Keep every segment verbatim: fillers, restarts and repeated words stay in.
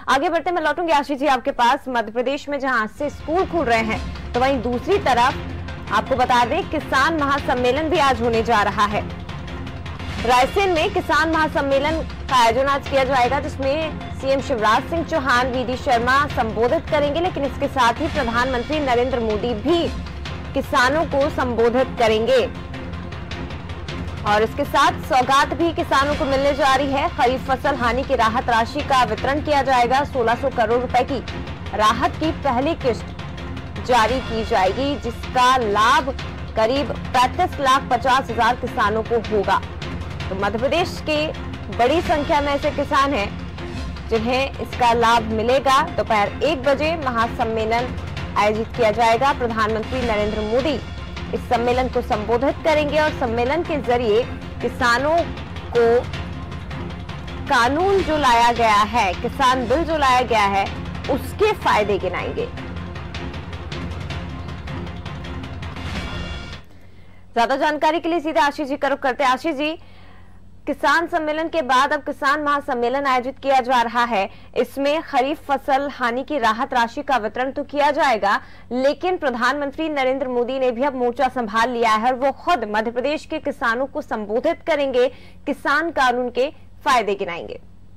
आगे बढ़ते मैं लौटूंगी आशीष जी आपके पास। मध्य प्रदेश में जहां आज से स्कूल खुल रहे हैं, तो वहीं दूसरी तरफ आपको बता दें किसान महासम्मेलन भी आज होने जा रहा है। रायसेन में किसान महासम्मेलन का आयोजन आज किया जाएगा, जिसमें सीएम शिवराज सिंह चौहान, वीडी शर्मा संबोधित करेंगे, लेकिन इसके साथ ही प्रधानमंत्री नरेंद्र मोदी भी किसानों को संबोधित करेंगे और इसके साथ सौगात भी किसानों को मिलने जा रही है। खरीफ फसल हानि की राहत राशि का वितरण किया जाएगा। सोलह सौ करोड़ रुपए की राहत की पहली किस्त जारी की जाएगी, जिसका लाभ करीब पैंतीस लाख पचास हजार किसानों को होगा। तो मध्य प्रदेश के बड़ी संख्या में ऐसे किसान हैं जिन्हें इसका लाभ मिलेगा। दोपहर एक बजे महासम्मेलन आयोजित किया जाएगा। प्रधानमंत्री नरेंद्र मोदी इस सम्मेलन को संबोधित करेंगे और सम्मेलन के जरिए किसानों को कानून जो लाया गया है, किसान बिल जो लाया गया है, उसके फायदे गिनाएंगे। ज्यादा जानकारी के लिए सीधे आशीष जी का रुख करते हैं। आशीष जी, किसान सम्मेलन के बाद अब किसान महासम्मेलन आयोजित किया जा रहा है। इसमें खरीफ फसल हानि की राहत राशि का वितरण तो किया जाएगा, लेकिन प्रधानमंत्री नरेंद्र मोदी ने भी अब मोर्चा संभाल लिया है और वो खुद मध्य प्रदेश के किसानों को संबोधित करेंगे, किसान कानून के फायदे गिनाएंगे।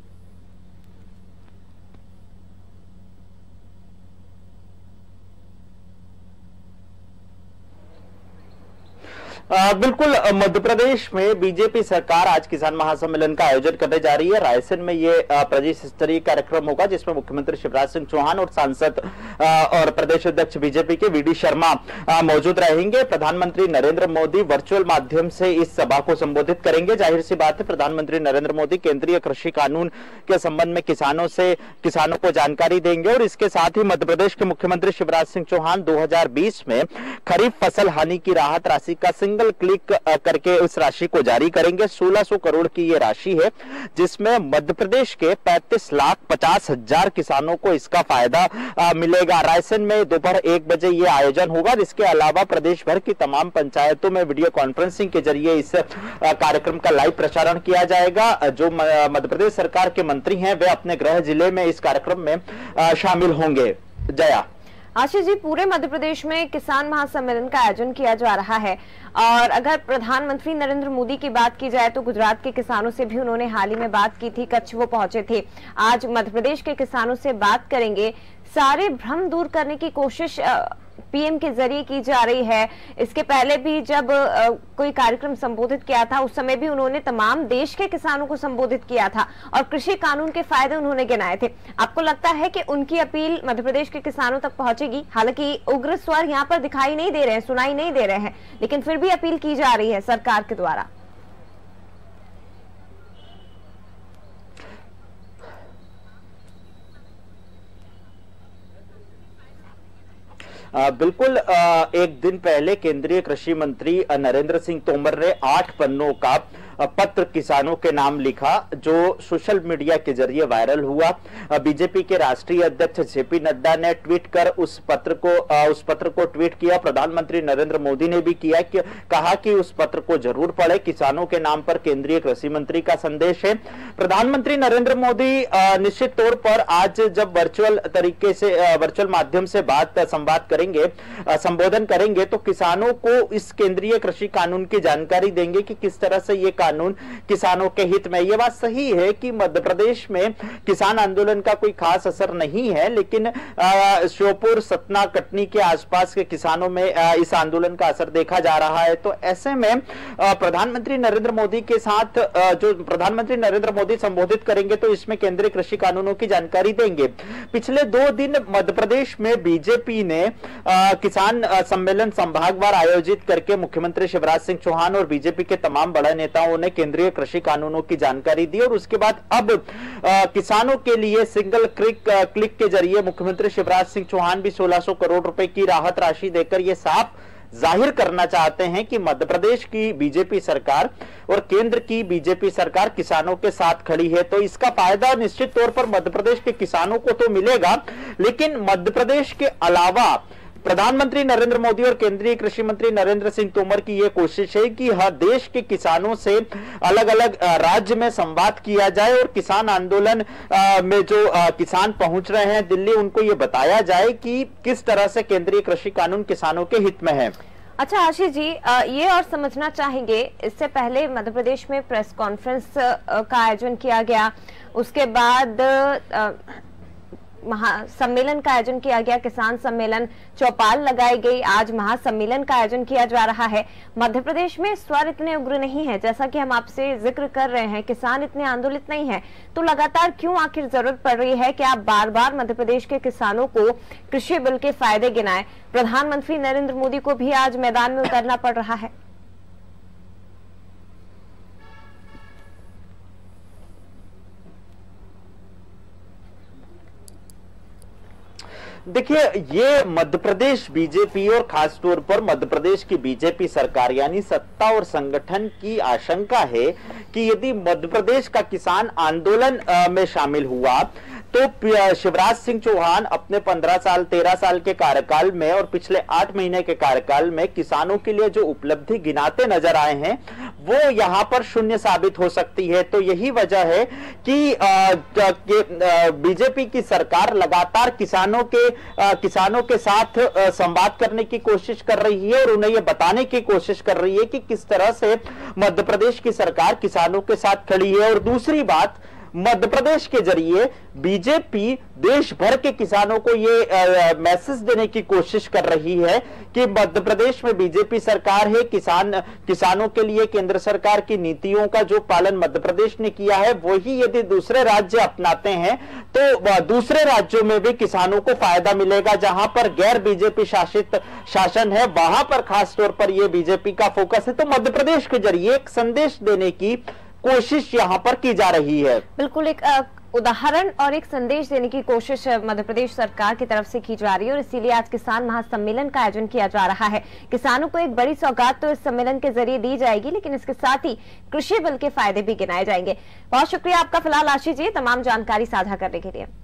आ, बिल्कुल, मध्य प्रदेश में बीजेपी सरकार आज किसान महासम्मेलन का आयोजन करने जा रही है। रायसेन में ये प्रदेश स्तरीय कार्यक्रम होगा, जिसमें मुख्यमंत्री शिवराज सिंह चौहान और सांसद और प्रदेश अध्यक्ष बीजेपी के वीडी शर्मा मौजूद रहेंगे। प्रधानमंत्री नरेंद्र मोदी वर्चुअल माध्यम से इस सभा को संबोधित करेंगे। जाहिर सी बात है, प्रधानमंत्री नरेंद्र मोदी केंद्रीय कृषि कानून के संबंध में किसानों से किसानों को जानकारी देंगे और इसके साथ ही मध्य प्रदेश के मुख्यमंत्री शिवराज सिंह चौहान दो हजार बीस में खरीफ फसल हानि की राहत राशि का सिंगल क्लिक करके उस राशि को जारी करेंगे। सोलह सौ करोड़ की ये राशि है, जिसमें मध्य प्रदेश के पैंतीस लाख पचास हजार किसानों को इसका फायदा मिलेगा। रायसेन में दोपहर एक बजे ये आयोजन होगा। इसके अलावा प्रदेश भर की तमाम पंचायतों में वीडियो कॉन्फ्रेंसिंग के जरिए इस कार्यक्रम का लाइव प्रसारण किया जाएगा। जो मध्य प्रदेश सरकार के मंत्री हैं, वे अपने गृह जिले में इस कार्यक्रम में शामिल होंगे। जया। आशीष जी, पूरे मध्य प्रदेश में किसान महासम्मेलन का आयोजन किया जा रहा है और अगर प्रधानमंत्री नरेंद्र मोदी की बात की जाए तो गुजरात के किसानों से भी उन्होंने हाल ही में बात की थी, कच्छ वो पहुंचे थे। आज मध्य प्रदेश के किसानों से बात करेंगे। सारे भ्रम दूर करने की कोशिश पीएम के जरिए की जा रही है। इसके पहले भी जब आ, कोई कार्यक्रम संबोधित किया था, उस समय भी उन्होंने तमाम देश के किसानों को संबोधित किया था और कृषि कानून के फायदे उन्होंने गिनाए थे। आपको लगता है कि उनकी अपील मध्य प्रदेश के किसानों तक पहुंचेगी? हालांकि उग्र स्वर यहाँ पर दिखाई नहीं दे रहे हैं, सुनाई नहीं दे रहे हैं, लेकिन फिर भी अपील की जा रही है सरकार के द्वारा। आ, बिल्कुल, आ, एक दिन पहले केंद्रीय कृषि मंत्री नरेंद्र सिंह तोमर ने आठ पन्नों का पत्र किसानों के नाम लिखा, जो सोशल मीडिया के जरिए वायरल हुआ। बीजेपी के राष्ट्रीय अध्यक्ष जेपी नड्डा ने ट्वीट कर उस पत्र को उस पत्र को ट्वीट किया। प्रधानमंत्री नरेंद्र मोदी ने भी किया कि कहा कि उस पत्र को जरूर पढ़े। किसानों के नाम पर केंद्रीय कृषि मंत्री का संदेश है। प्रधानमंत्री नरेंद्र मोदी निश्चित तौर पर आज जब वर्चुअल तरीके से वर्चुअल माध्यम से बात संवाद करेंगे, संबोधन करेंगे, तो किसानों को इस केंद्रीय कृषि कानून की जानकारी देंगे कि किस तरह से ये कानून किसानों के हित में। यह बात सही है कि मध्य प्रदेश में किसान आंदोलन का कोई खास असर नहीं है, लेकिन श्योपुर, सतना, कटनी के आसपास के किसानों में इस आंदोलन का असर देखा जा रहा है। तो ऐसे में प्रधानमंत्री नरेंद्र मोदी के साथ जो प्रधानमंत्री नरेंद्र मोदी संबोधित करेंगे, तो इसमें केंद्रीय कृषि कानूनों की जानकारी देंगे। पिछले दो दिन मध्य प्रदेश में बीजेपी ने किसान सम्मेलन संभागवार आयोजित करके मुख्यमंत्री शिवराज सिंह चौहान और बीजेपी के तमाम बड़े नेताओं ने केंद्रीय कृषि कानूनों की जानकारी दी और उसके बाद अब आ, किसानों के लिए सिंगल क्लिक क्लिक के जरिए मुख्यमंत्री शिवराज सिंह चौहान भी सोलह सौ करोड़ रुपए की राहत राशि देकर यह साफ जाहिर करना चाहते हैं कि मध्य प्रदेश की बीजेपी सरकार और केंद्र की बीजेपी सरकार किसानों के साथ खड़ी है। तो इसका फायदा निश्चित तौर पर मध्य प्रदेश के किसानों को तो मिलेगा, लेकिन मध्य प्रदेश के अलावा प्रधानमंत्री नरेंद्र मोदी और केंद्रीय कृषि मंत्री नरेंद्र सिंह तोमर की यह कोशिश है कि हर देश के किसानों से अलग अलग राज्य में संवाद किया जाए और किसान आंदोलन में जो किसान पहुंच रहे हैं दिल्ली, उनको यह बताया जाए कि किस तरह से केंद्रीय कृषि कानून किसानों के हित में है। अच्छा आशीष जी, ये और समझना चाहेंगे, इससे पहले मध्य प्रदेश में प्रेस कॉन्फ्रेंस का आयोजन किया गया, उसके बाद महासम्मेलन का आयोजन किया गया, किसान सम्मेलन, चौपाल लगाई गई, आज महासम्मेलन का आयोजन किया जा रहा है। मध्य प्रदेश में स्वर इतने उग्र नहीं है, जैसा कि हम आपसे जिक्र कर रहे हैं, किसान इतने आंदोलित नहीं है, तो लगातार क्यों आखिर जरूरत पड़ रही है कि आप बार बार मध्य प्रदेश के किसानों को कृषि बिल के फायदे गिनाएं? प्रधानमंत्री नरेंद्र मोदी को भी आज मैदान में उतरना पड़ रहा है। देखिए, ये मध्य प्रदेश बीजेपी और खास तौर पर मध्य प्रदेश की बीजेपी सरकार यानी सत्ता और संगठन की आशंका है कि यदि मध्य प्रदेश का किसान आंदोलन में शामिल हुआ तो शिवराज सिंह चौहान अपने पंद्रह साल तेरह साल के कार्यकाल में और पिछले आठ महीने के कार्यकाल में किसानों के लिए जो उपलब्धि गिनाते नजर आए हैं वो यहां पर शून्य साबित हो सकती है। तो यही वजह है कि बीजेपी की सरकार लगातार किसानों के आ, किसानों के साथ आ, संवाद करने की कोशिश कर रही है और उन्हें यह बताने की कोशिश कर रही है कि किस तरह से मध्य प्रदेश की सरकार किसानों के साथ खड़ी है। और दूसरी बात, मध्य प्रदेश के जरिए बीजेपी देश भर के किसानों को ये मैसेज देने की कोशिश कर रही है कि मध्य प्रदेश में बीजेपी सरकार है, किसान किसानों के लिए केंद्र सरकार की नीतियों का जो पालन मध्य प्रदेश ने किया है वही यदि दूसरे राज्य अपनाते हैं तो दूसरे राज्यों में भी किसानों को फायदा मिलेगा। जहां पर गैर बीजेपी शासित शासन है वहां पर खास तौर पर यह बीजेपी का फोकस है। तो मध्य प्रदेश के जरिए एक संदेश देने की कोशिश यहां पर की जा रही है। बिल्कुल, एक उदाहरण और एक संदेश देने की कोशिश मध्य प्रदेश सरकार की तरफ से की जा रही है और इसीलिए आज किसान महासम्मेलन का आयोजन किया जा रहा है। किसानों को एक बड़ी सौगात तो इस सम्मेलन के जरिए दी जाएगी, लेकिन इसके साथ ही कृषि बिल के फायदे भी गिनाए जाएंगे। बहुत शुक्रिया आपका फिलहाल आशीष जी, तमाम जानकारी साझा करने के लिए।